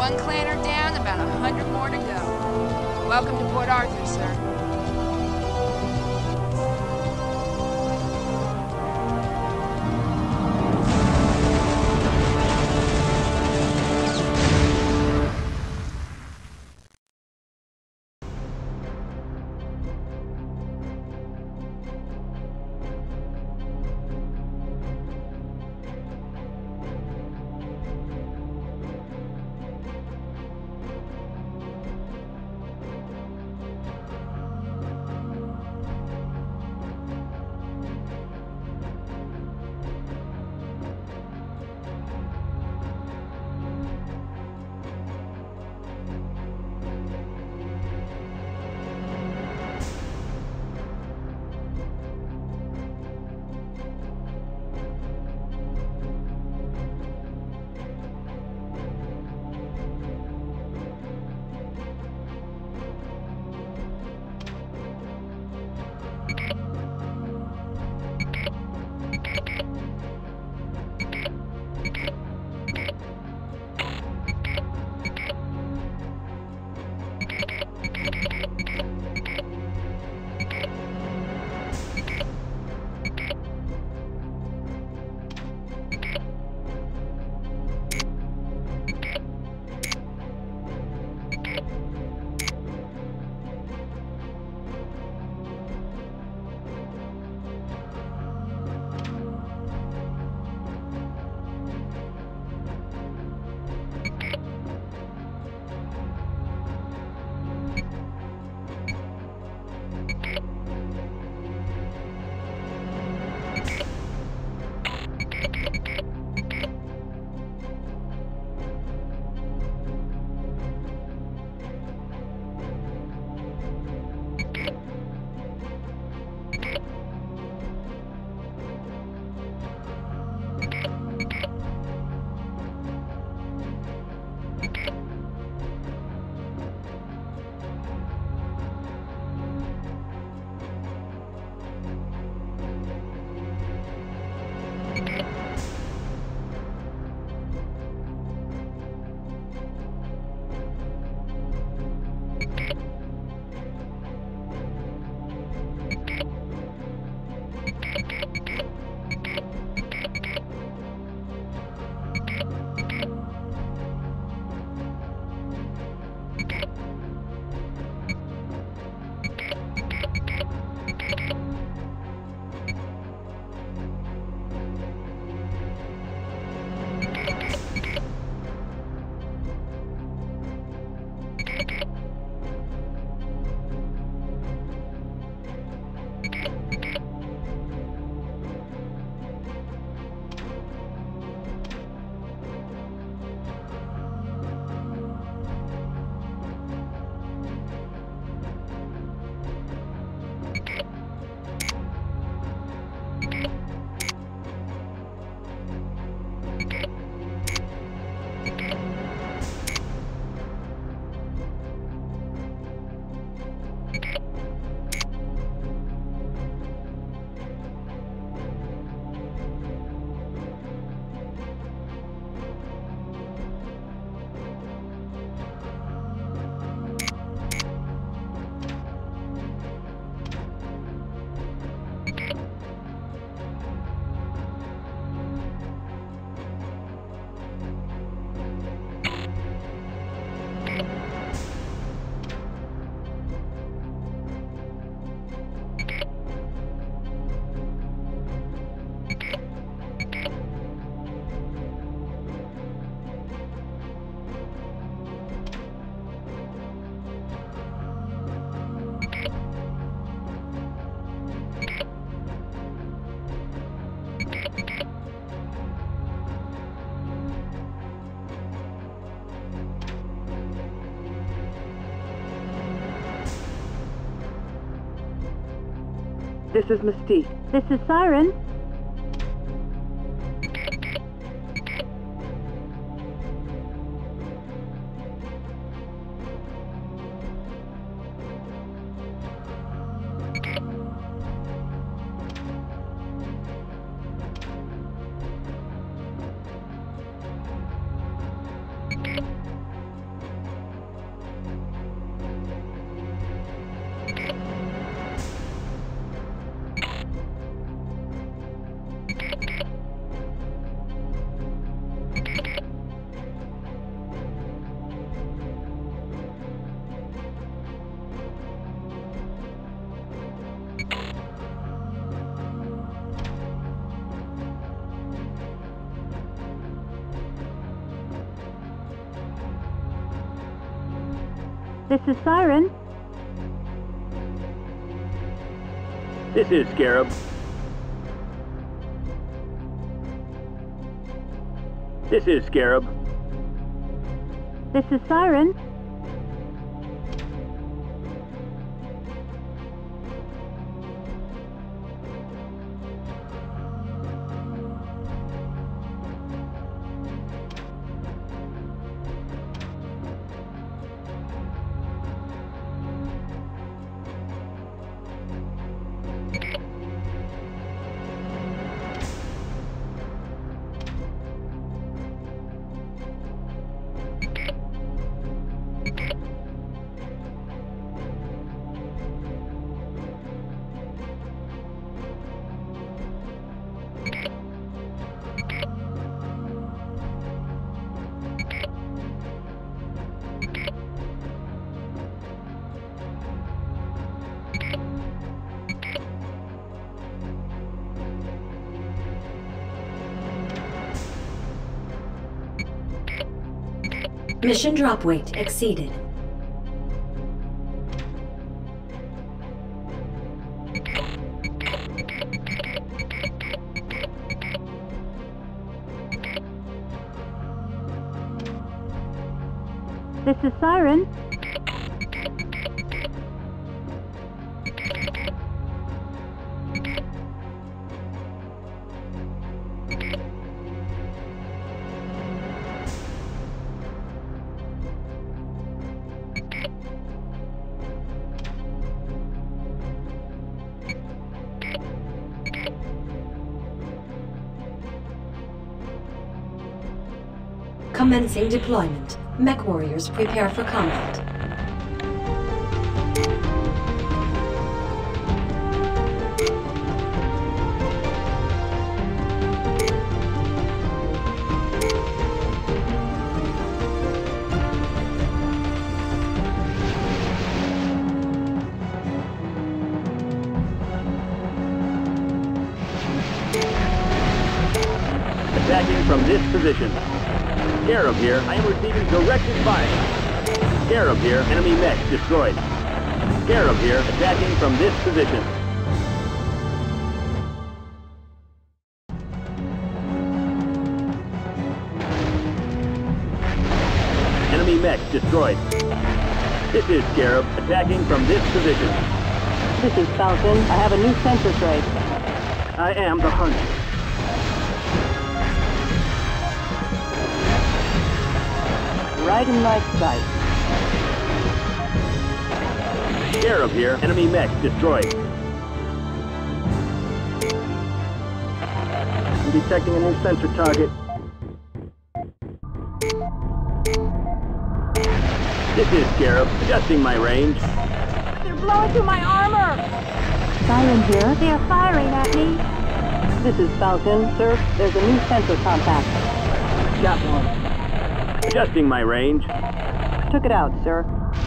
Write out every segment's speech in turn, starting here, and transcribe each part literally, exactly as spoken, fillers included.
One clanner down, about a hundred more to go. Welcome to Port Arthur, sir. This is Mystique. This is Siren. This is Siren. This is Scarab. This is Scarab. This is Siren. Mission drop weight exceeded. This is Siren. Commencing deployment. Mech warriors prepare for combat. Attacking from this position. Scarab here, I am receiving directed fire. Scarab here, enemy mech destroyed. Scarab here, attacking from this position. Enemy mech destroyed. This is Scarab, attacking from this position. This is Falcon. I have a new sensor trace. I am the hunt. Right in my sight. Scarab here, enemy mech destroyed. I'm detecting a new sensor target. This is Scarab, adjusting my range. They're blowing through my armor! Siren here. They are firing at me. This is Falcon. Sir, there's a new sensor contact. Got one. Adjusting my range. Took it out, sir.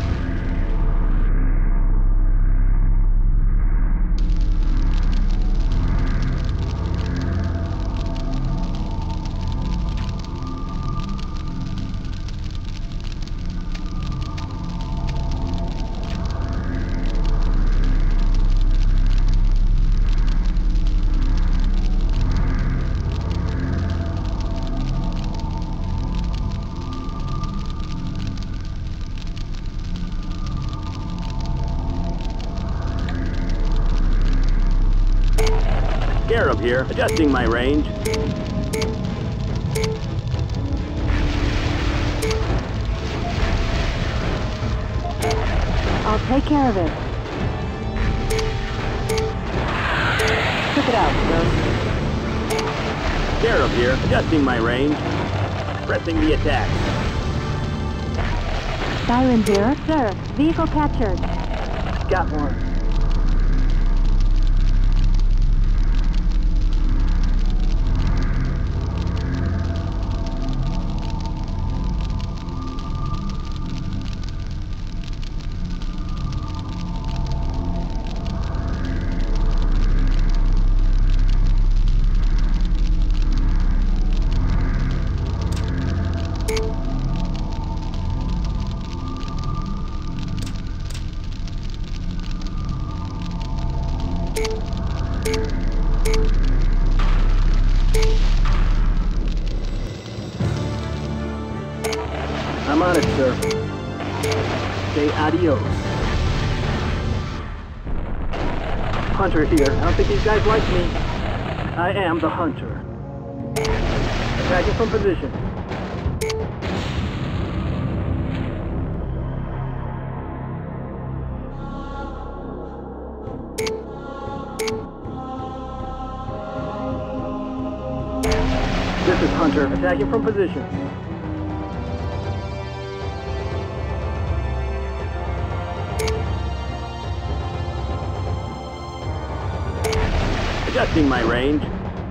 Scarab here, adjusting my range. I'll take care of it. Took it out, sir. Scarab here, adjusting my range. Pressing the attack. Siren here. Sir, vehicle captured. Got one. I'm on it, sir. Say adios. Hunter here. I don't think these guys like me. I am the hunter. Attacking from position. This is Hunter, attacking from position. Adjusting my range.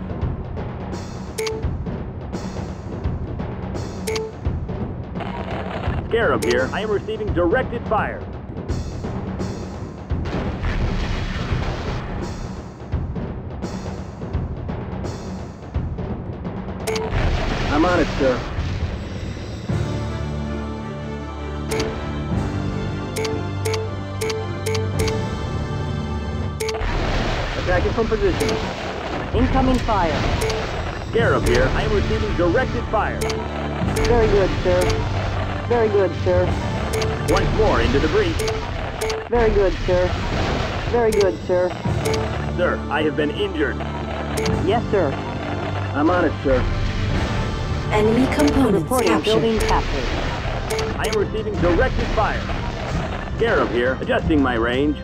Scarab here. I am receiving directed fire. I'm on it, sir. Attacking from position. Incoming fire. Scarab here. I am receiving directed fire. Very good, sir. Very good, sir. Once more into the breach. Very good, sir. Very good, sir. Sir, I have been injured. Yes, sir. I'm on it, sir. Enemy components Reporting building captured. captured. I am receiving directed fire. Scarab here. Adjusting my range.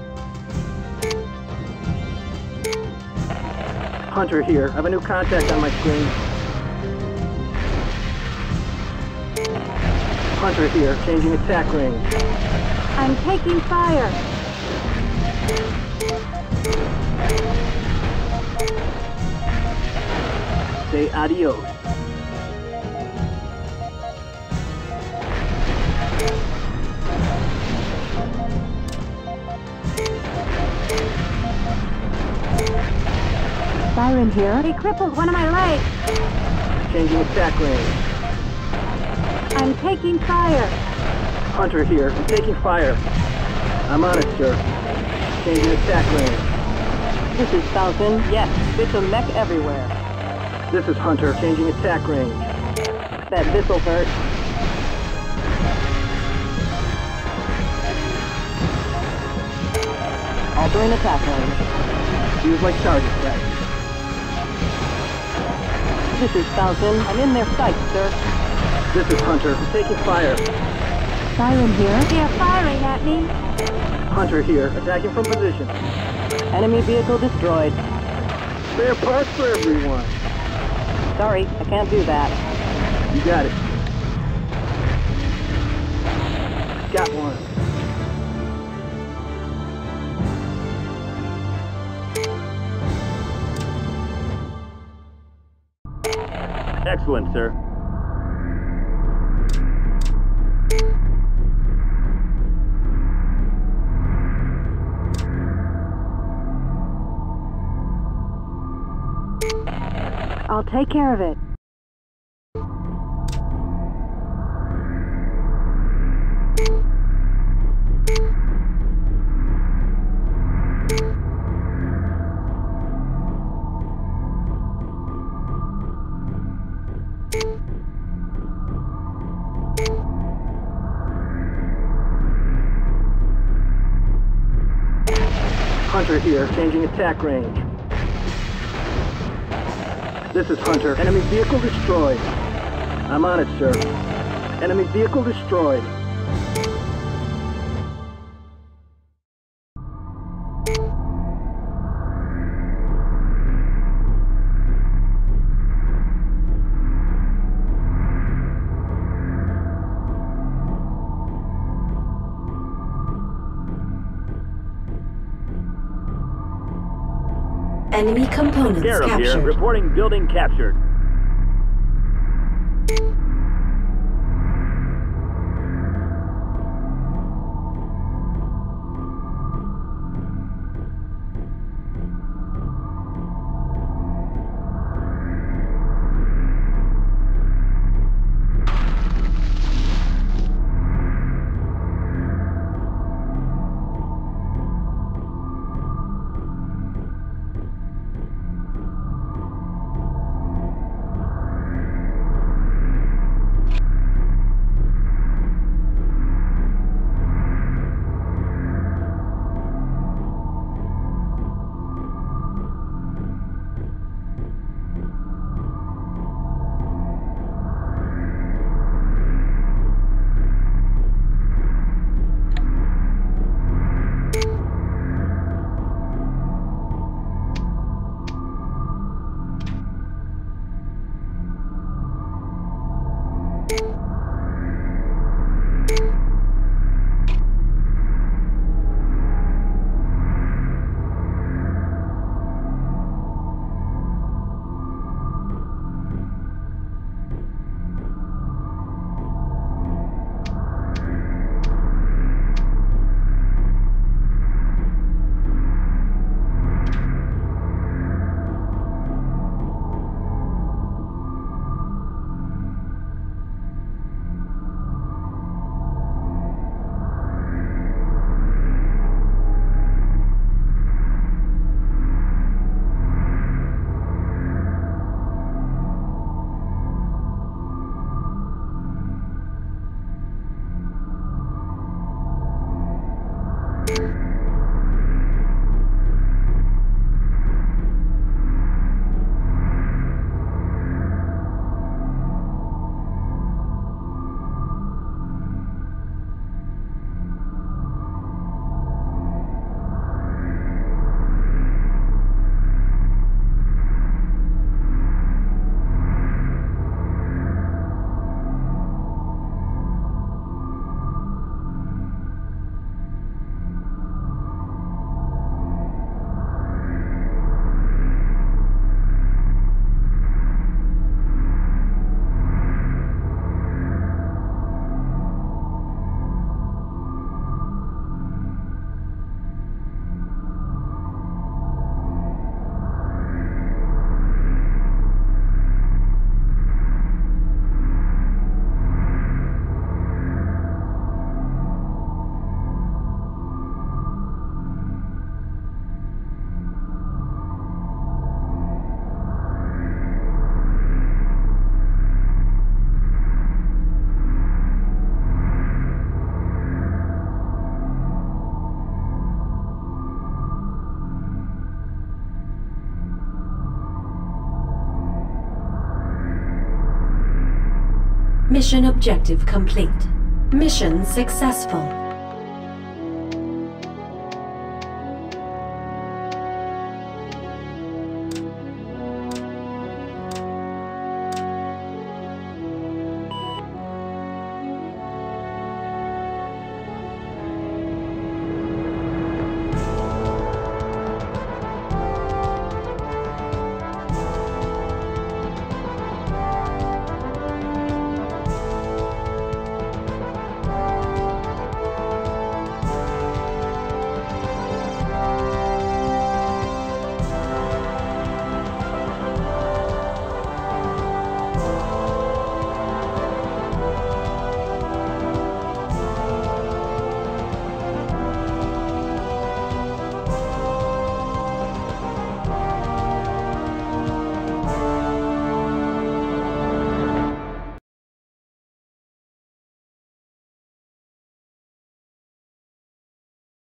Hunter here. I have a new contact on my screen. Hunter here. Changing attack range. I'm taking fire. Say adios. Siren here. He crippled one of my legs. Changing attack range. I'm taking fire. Hunter here. I'm taking fire. I'm on it, sir. Changing attack range. This is Falcon. Yes, bits of mech everywhere. This is Hunter. Changing attack range. Bet this'll hurt. Altering attack range. Use like target practice. This is Falcon. I'm in their sights, sir. This is Hunter. I'm taking fire. Siren here. They are firing at me. Hunter here. Attacking from position. Enemy vehicle destroyed. Spare parts for everyone. Sorry, I can't do that. You got it. Got one. Excellent, sir. I'll take care of it. Hunter here, changing attack range. This is Hunter. Enemy vehicle destroyed. I'm on it, sir. Enemy vehicle destroyed. Enemy components Scarab captured. here, reporting building captured. Mission objective complete. Mission successful.